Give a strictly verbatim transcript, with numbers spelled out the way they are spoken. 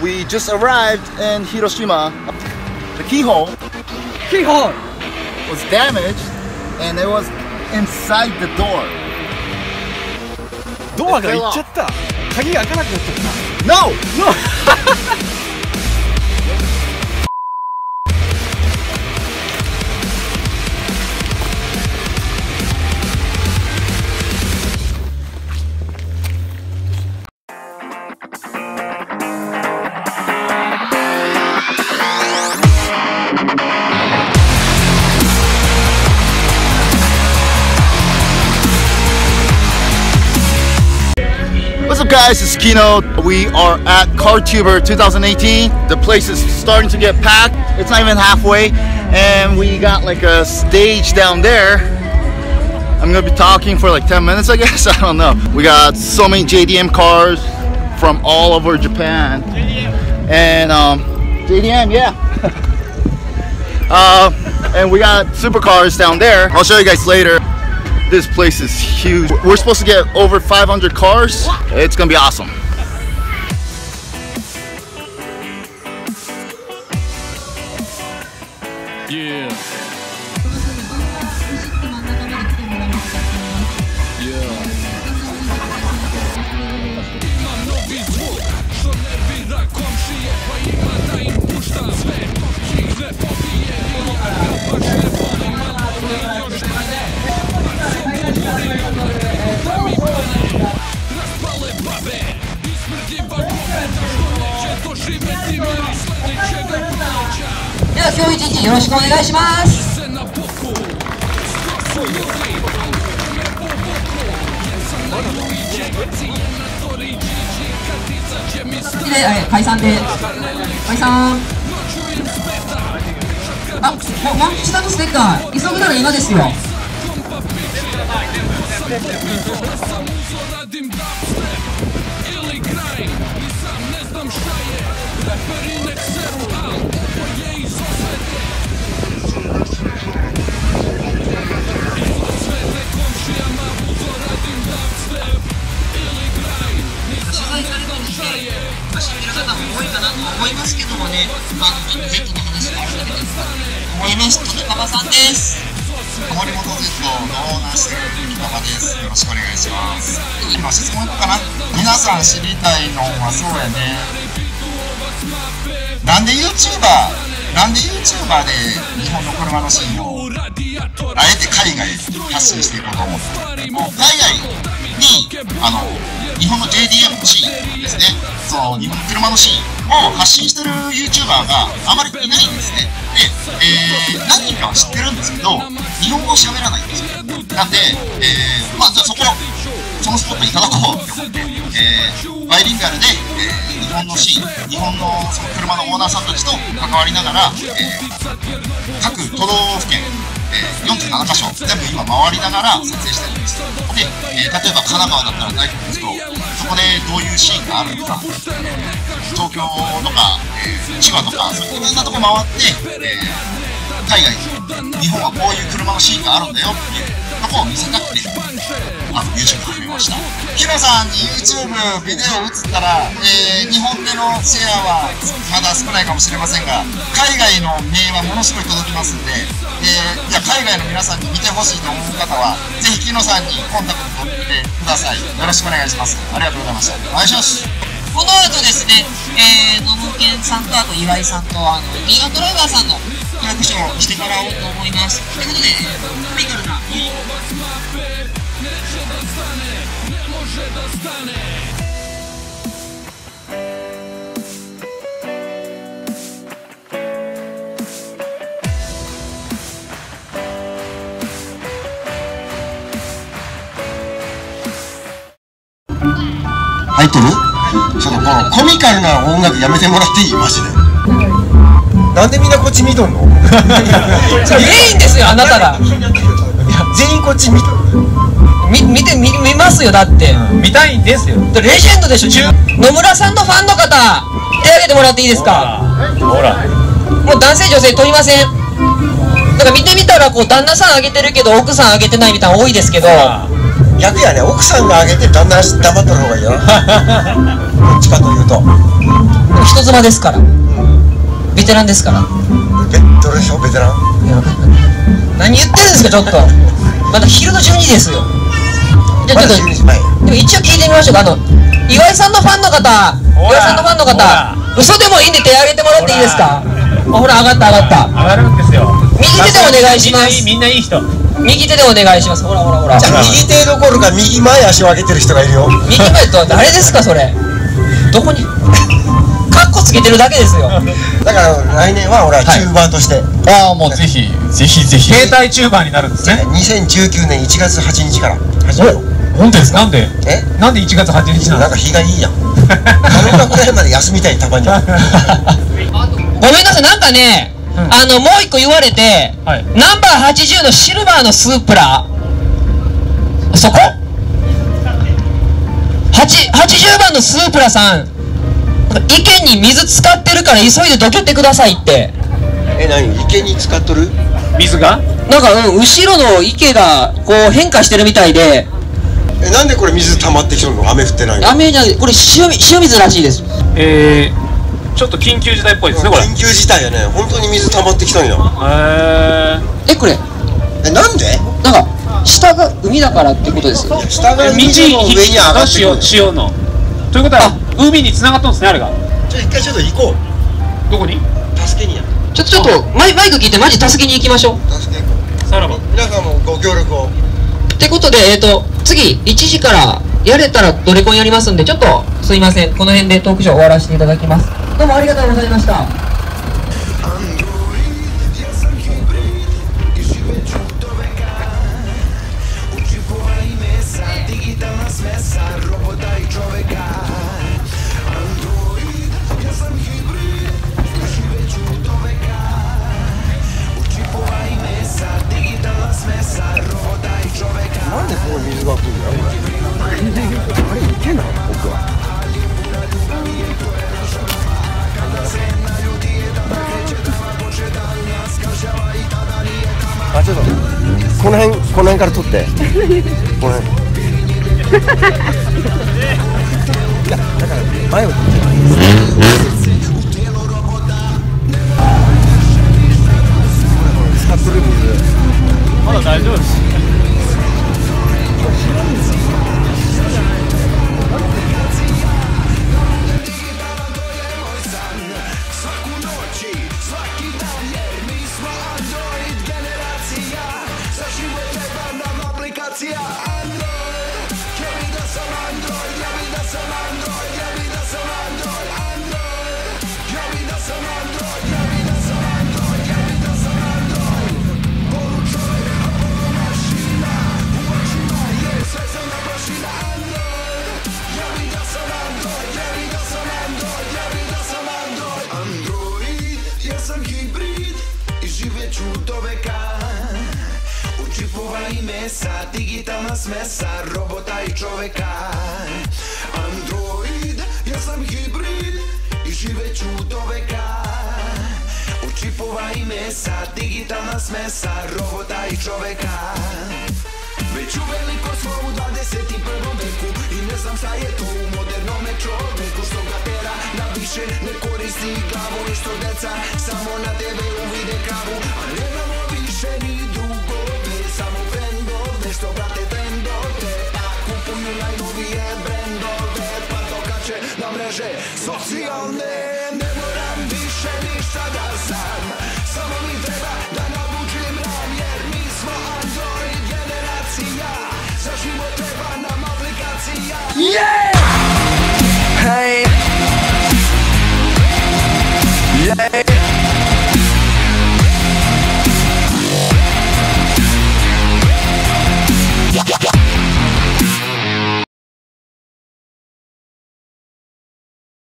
we just arrived in Hiroshima. The keyhole Keyhole was damaged and it was inside the door. ドアがいっちゃった。鍵が開かなくなっちゃった。 No! No! What's up guys, it's Kino. We are at CarTuber twenty eighteen. The place is starting to get packed. It's not even halfway. And we got like a stage down there. I'm gonna be talking for like ten minutes I guess, I don't know. We got so many J D M cars from all over Japan. And um, J D M, yeah. uh, and we got supercars down there. I'll show you guys later. This place is huge. We're supposed to get over five hundred cars. It's gonna be awesome. Yeah. Yeah. では今日一日よろしくお願いします。で、解散で解散。あ、ワンピ下のステッカー急ぐなら今ですよ。思いますけどもね、あのちょっと Z の話があるだけですから思います。富川さんです。森本 Z のオーナーしてる富川です。よろしくお願いします。今質問かな。皆さん知りたいのはそうやね。なんで YouTuber なんで YouTuber で日本の車のシーンをあえて海外に発信していこうと思ってもう海外にあの日本の ジェイディーエム のシーンですね、その日本の車のシーンを発信してる YouTuber があまりいないんですね。で、えー、何人かは知ってるんですけど日本語を喋らないんですよ。なんで、えー、まあじゃあそこそのスポットいただこうと思って、えー、バイリンガルで、えー、日本のシーン日本のその車のオーナーさんたちと関わりながら、えー、各都道府県よんじゅうななかしょ全部今回りながら撮影してるんです。で、えー、例えば神奈川だったら大学ですとそこでどういうシーンがあるのか、東京とか、えー、千葉とかそういろんなとこ回って、えー、海外に日本はこういう車のシーンがあるんだよっていうとこを見せたくてあの YouTube 始めました。ヒロさんに YouTube ビデオ映ったら、えー、日本でのシェアはまだ少ないかもしれませんが海外の名はものすごい届きますんで、えー、じゃあ海外の皆さんに見てほしいと思う方はぜひヒロさんにコンタクト取ってみてください。よろしくお願いします。ありがとうございました。お願いします。この後ですね、えー、野茂健さんとあと岩井さんとあのリーガンドライバーさんのリアクションをしてもらおうと思います。ということで、コミカルな入ってる？ちょっとこのコミカルな音楽やめてもらっていい？マジで。なんでみんなこっち見とんの？ いいんですよあなたが。 全員こっち見とる。 み見てみ見ますよだって、 うん、見たいんですよ。 レジェンドでしょ。野村さんのファンの方手挙げてもらっていいですか？ ほらもう男性女性問いません。なんか見てみたらこう旦那さんあげてるけど奥さんあげてないみたいなの多いですけど、い逆やね、奥さんがあげて旦那黙っとる方がいいよ。どっちかというと。 人妻ですから。ベテランですから。 ベどれでしょベテラン。 何言ってるんですかちょっと。まだ昼のじゅうにじですよ。じゃあちょっと、でも一応聞いてみましょうか。あの岩井さんのファンの方、岩井さんのファンの方、嘘でもいいんで手挙げてもらっていいですか。ほら上がった上がった。 上がるんですよ。 右手でお願いします。 みんないい人。 右手でお願いします。ほらほらほら。 じゃあ右手どころか右前足を上げてる人がいるよ。 右前とは誰ですかそれ。どこに。カッコつけてるだけですよ。 だから来年は俺はチューバーとして。 ああもうぜひぜひぜひ。携帯チューバーになるんですね。 にせんじゅうきゅうねんいちがつはちにちから始めよう。 本当ですか。なんで。 え。 なんでいちがつはちにちなの。 なんか日がいいやん。頼むぐらいまで休みたいたまには。 ごめんなさいなんかね。あのもう一個言われて、はい、ナンバーはちじゅうのシルバーのスープラそこはちじゅうばんのスープラさん池に水使ってるから急いでどけてくださいって。 え、何池に使っとる水がなんか、うん、後ろの池がこう変化してるみたいで。 え、なんでこれ水溜まってきとるの。雨降ってないの。 雨じゃないこれ塩塩水らしいです。 えーちょっと緊急事態っぽいですねこれ。 緊急事態やね。本当に水溜まってきたんや。 へええこれえなんでなんか下が海だからってことです。 下が海の上に上がってくる塩のということは海に繋がったんですねあれが。 じゃあ一回ちょっと行こう。どこに。 助けにや。 ちょっとちょっとマイマイク聞いてマジ助けに行きましょう。 助けに行こう。 さらば皆さんもご協力を。 ってことでえっと次いちじからやれたらドレコンやりますんでちょっとすいませんこの辺でトークショー終わらせていただきます。どうもありがとうございました。 なんでここに水が来るんだよこれ。あれいけんの僕は。あ、ちょっとこの辺この辺から撮ってこの辺いやだから前を撮って使ってる水まだ大丈夫です。 Digitalna smesa, robota i człowieka. Android, jestem hybrid i żywy człowieka. Uchipowa i mesa, digitalna smesa, robota i człowieka. Byciu veliko slovu dvadeset prvom veku i ne znam šta je to u modernome čovjeku. Što ga tera na više ne koristi glavu i što deca samo na tebe uvide kravu. A nemamo više ni drugove, samo frendove što brate trendove. Pa kupuju najnovije brendove, pa dokače na mreže socijalne. Ne moram više ništa da znam, samo mi treba da nabuđim ram, jer mi smo Android generacija. Za život treba nam aplikacija. Yeah!